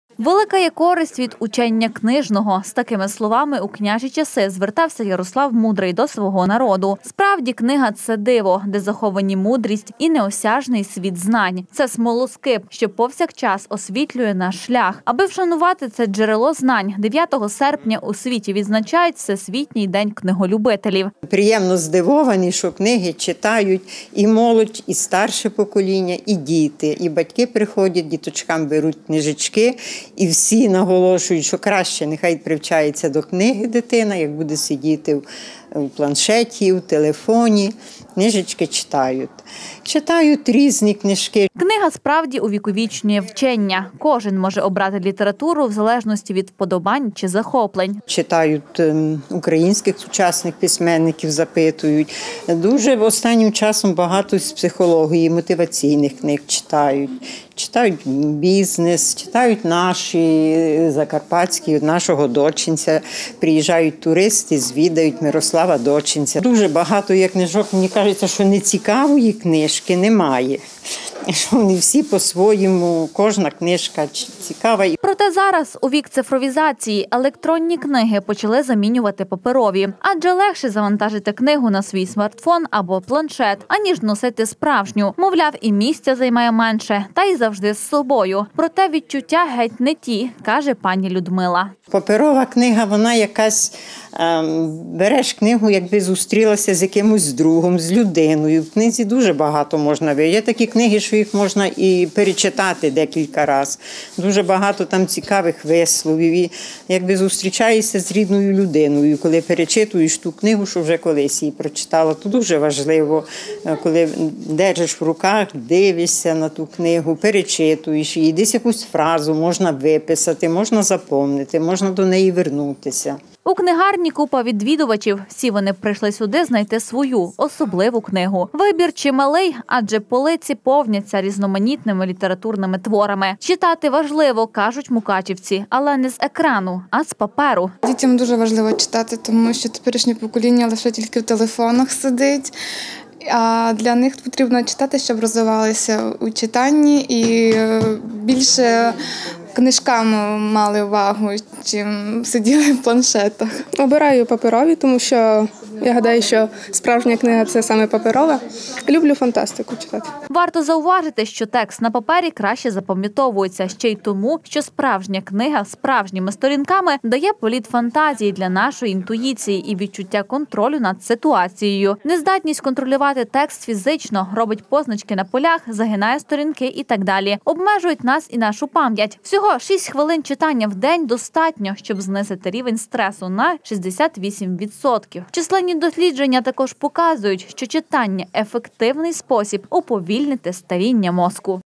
Велика є користь від учення книжного. З такими словами у княжі часи звертався Ярослав Мудрий до свого народу. Справді, книга – це диво, де заховані мудрість і неосяжний світ знань. Це смолоскип, що повсякчас освітлює наш шлях. Аби вшанувати це джерело знань, 9 серпня у світі відзначають Всесвітній день книголюбителів. Приємно здивовані, що книги читають і молодь, і старше покоління, і діти. І батьки приходять, діточкам беруть книжечки. І всі наголошують, що краще нехай привчається до книги дитина, як буде сидіти в планшеті, в телефоні. Книжечки читають. Читають різні книжки. Книга справді увіковічнює вчення. Кожен може обрати літературу в залежності від вподобань чи захоплень. Читають українських сучасних письменників, запитують. Дуже останнім часом багато з психології, мотиваційних книг читають. Читають бізнес, читають наші закарпатські, нашого Дочинця. Приїжджають туристи, звідають Мирослава Дочинця. Дуже багато є книжок, мені кажеться, що нецікавої книжки немає. Що вони всі по-своєму, кожна книжка цікава. Проте зараз, у вік цифровізації, електронні книги почали замінювати паперові. Адже легше завантажити книгу на свій смартфон або планшет, аніж носити справжню. Мовляв, і місця займає менше, та й завжди з собою. Проте відчуття геть не ті, каже пані Людмила. Паперова книга, вона якась, береш книгу, якби зустрілася з якимось другом, з людиною. В книзі дуже багато можна виявити. Є такі книги, що їх можна і перечитати декілька разів. Дуже багато там цікавих висловів. І якби зустрічаєшся з рідною людиною, коли перечитуєш ту книгу, що вже колись її прочитала, то дуже важливо, коли держиш в руках, дивишся на ту книгу, перечитуєш її, десь якусь фразу можна виписати, можна запомнити, можна до неї вернутися. У книгарні купа відвідувачів. Всі вони прийшли сюди знайти свою, особливу книгу. Вибір чималий, адже полиці повняться різноманітними літературними творами. Читати важливо, кажуть мукачівці, але не з екрану, а з паперу. Дітям дуже важливо читати, тому що теперішнє покоління лише тільки в телефонах сидить. А для них потрібно читати, щоб розвивалися у читанні і більше книжкам мали увагу, чим сиділи в планшетах. Обираю паперові, тому що я гадаю, що справжня книга – це саме паперова. Люблю фантастику читати. Варто зауважити, що текст на папері краще запам'ятовується, ще й тому, що справжня книга справжніми сторінками дає політ фантазії для нашої інтуїції і відчуття контролю над ситуацією. Нездатність контролювати текст фізично робить позначки на полях, загинає сторінки і так далі. Обмежують нас і нашу пам'ять. Всього 6 хвилин читання в день достатньо, щоб знизити рівень стресу на 68%. Численні дослідження також показують, що читання – ефективний спосіб уповільнити старіння мозку.